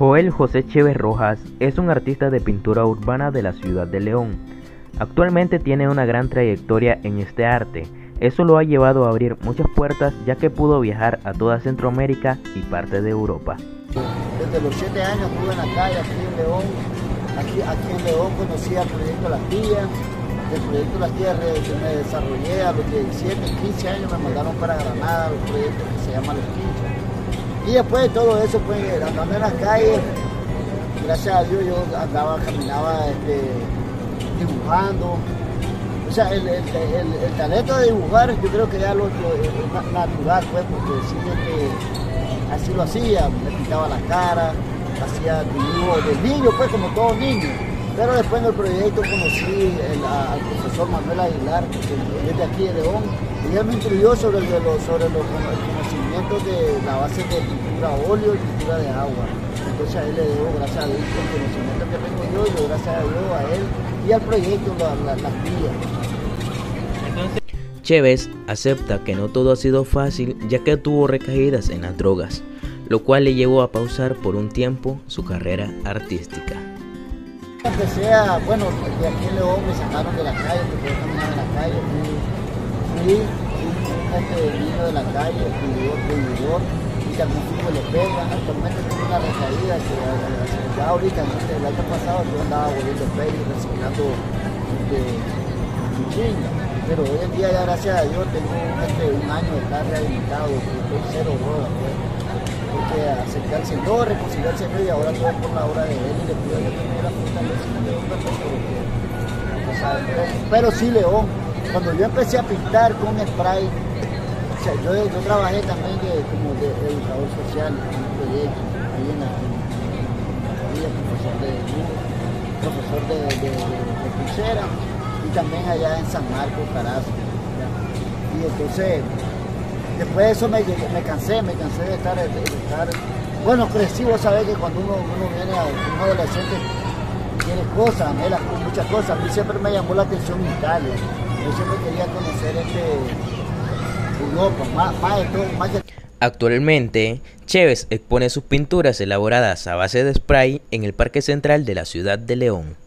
Joel José Chévez Rojas es un artista de pintura urbana de la ciudad de León. Actualmente tiene una gran trayectoria en este arte. Eso lo ha llevado a abrir muchas puertas, ya que pudo viajar a toda Centroamérica y parte de Europa. Desde los 7 años estuve en la calle aquí en León. Aquí en León conocí el proyecto Las Tías. Del proyecto Las Tías me desarrollé a los 17, 15 años, me mandaron para Granada, los proyectos que se llaman Los Quinchos. Y después de todo eso, pues andando en las calles, gracias a Dios yo caminaba dibujando. O sea, el talento de dibujar yo creo que ya es natural, pues, porque sí, así lo hacía, me pintaba la cara, hacía dibujos de niño, pues como todo niño. Pero después en el proyecto conocí al profesor Manuel Aguilar, que es de aquí de León, y él me instruyó sobre los conocimientos de la base de pintura a óleo y pintura de agua. Entonces a él le debo, gracias a Dios, el conocimiento que tengo yo gracias a Dios, a él y al proyecto Las Tías. Chévez acepta que no todo ha sido fácil, ya que tuvo recaídas en las drogas, lo cual le llevó a pausar por un tiempo su carrera artística. Empecé bueno, de aquí en León me sacaron de la calle, porque yo caminaba en la calle, fui un niño de la calle, vividor, y también fui le pega. Actualmente tengo una recaída que ya ahorita, el año pasado yo andaba volviendo pega y reciclando chinga, pero hoy en día ya gracias a Dios tengo un año de estar rehabilitado, estoy cero droga, pues. Porque aceptar al Señor, reconciliar al Señor, y ahora todo por la obra de Él, y le pido a Dios que me la fortaleza de León, pero sí, León, cuando yo empecé a pintar con spray, o sea, yo trabajé también como de educador social en un proyecto, ahí en la profesor de pulsera, y también allá en San Marcos, Carazo. Y entonces, después de eso me cansé de estar, bueno, crecí, vos sabés que cuando uno viene un adolescente, tiene cosas, anhela muchas cosas. A mí siempre me llamó la atención Italia. Yo siempre quería conocer Europa, más de todo, más que... Actualmente, Chévez expone sus pinturas elaboradas a base de spray en el Parque Central de la ciudad de León.